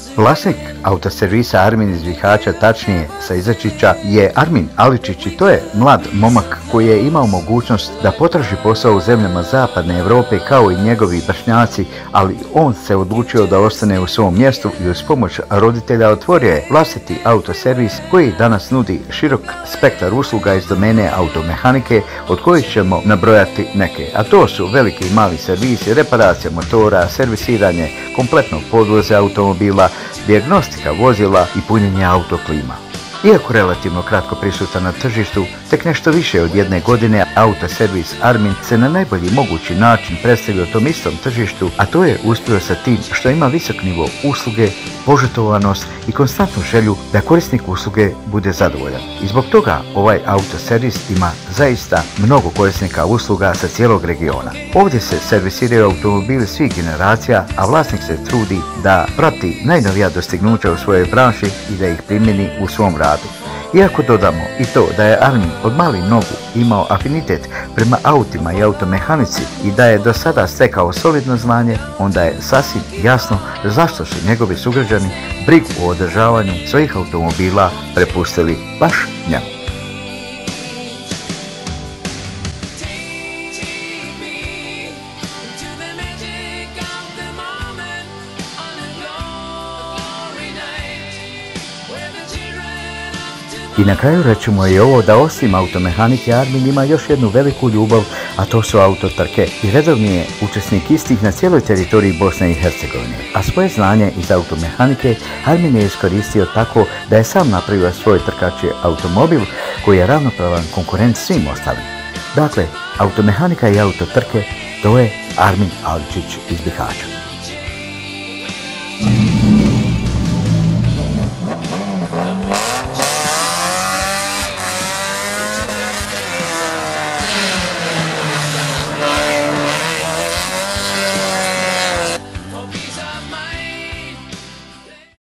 Vlasnik autoservisa Armin iz Bihaća, tačnije sa Izačića, je Armin Aličić i to je mlad momak koji je imao mogućnost da potraži posao u zemljama zapadne Europe kao i njegovi vršnjaci, ali on se odlučio da ostane u svom mjestu i uz pomoć roditelja otvorio je vlastiti autoservis koji danas nudi širok spektar usluga iz domene automehanike, od kojih ćemo nabrojati neke, a to su veliki i mali servisi, reparacija motora, servisiranje kompletnog podvoza automobila, dijagnostika vozila i punjenje autoklima. Iako relativno kratko prisutan na tržištu, tek nešto više od 1 godine, autoservis Armin se na najbolji mogući način predstavio tom istom tržištu, a to je uspio sa tim što ima visok nivo usluge, požrtvovanost i konstantnu želju da korisnik usluge bude zadovoljan. I zbog toga ovaj autoservis ima zaista mnogo korisnika usluga sa cijelog regiona. Ovdje se servisiraju automobili svih generacija, a vlasnik se trudi da prati najnovija dostignuća u svojoj branši i da ih primjeni u svom radu. Iako dodamo i to da je Armin od malih nogu imao afinitet prema autima i automehanici i da je do sada stekao solidno znanje, onda je sasvim jasno zašto su njegovi sugrađani brigu o održavanju svojih automobila prepustili baš njemu. I na kraju rećemo i ovo da osim automehanike Armin ima još jednu veliku ljubav, a to su autotrke i redovni je učesnik istih na cijeloj teritoriji Bosne i Hercegovine. A svoje znanje iz automehanike Armin je iskoristio tako da je sam napravio svoj trkači automobil koji je ravnopravan konkurent svim ostalim. Dakle, automehanika i autotrke, to je Armin Aličić iz Bihaća.